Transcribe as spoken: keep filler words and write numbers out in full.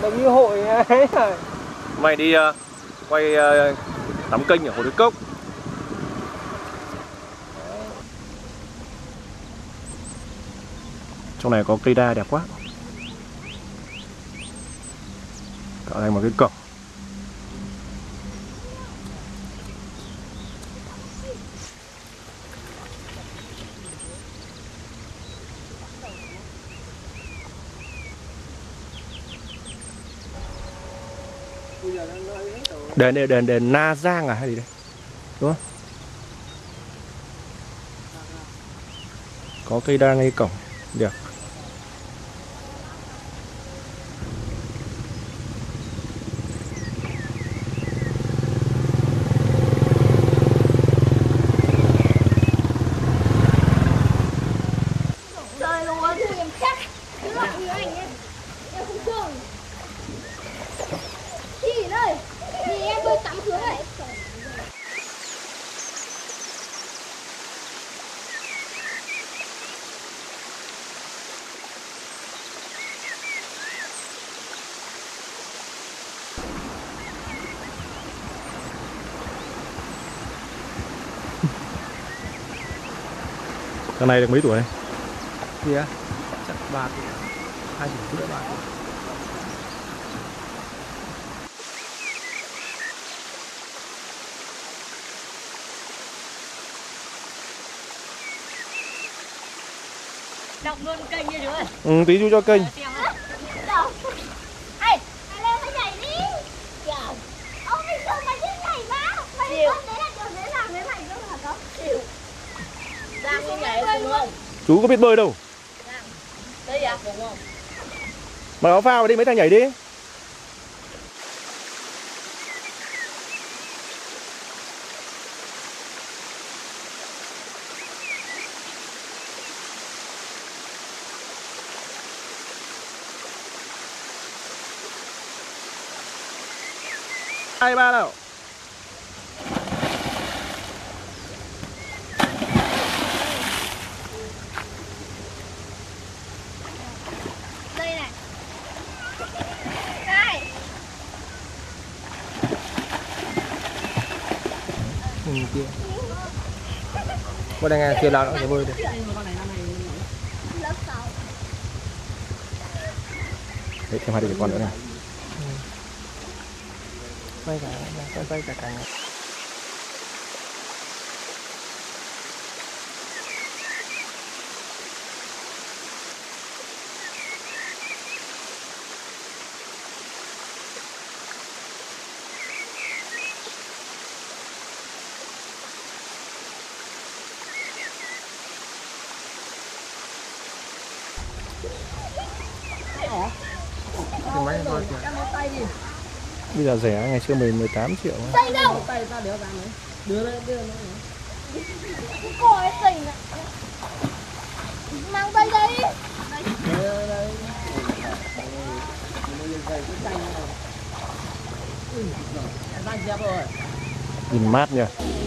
Được như hội ấy. Mày đi uh, quay uh, tắm kênh ở Hồ Đức Cốc. Trong này có cây đa đẹp quá. Tạo thành một cái cổng. Đền đền đền đền Na Giang à hay gì đây? Đúng không? Có cây đa ngay cổng. Đẹp. Thằng này được mấy tuổi? Gì á? Chắc ba tuổi, hai tuổi rưỡi ba tuổi. Đọc luôn kênh như đứa. Ừ, tí chú cho kênh. Ê, mày lên mày nhảy đi. Trời. Ô, bình thường mày thích nhảy mà. Mày biết đấy là điều dễ dàng với mày luôn hả cậu? Chịu. Giang đi nhảy cùng không? Chú có biết bơi đâu. Đây à? Đúng không? Mặc áo phao đi mấy thằng nhảy đi. Hai ba nào. Đây này. Đây. Ừ, kia. Bữa đây nghe kia là nó sẽ bơi được. Lớp sáu. Đấy, thêm hai đứa trẻ con nữa này. Quay cả, quay quay cả cả. Thì mấy thôi kìa. Bây giờ rẻ, ngày xưa mười mười tám triệu. Dây đâu? Tay ta đéo dám đấy. Đưa lên, đưa lên. Cô ấy tỉnh ạ. Mang dây đây. Đây, đây, đây. Nhìn mát nhỉ.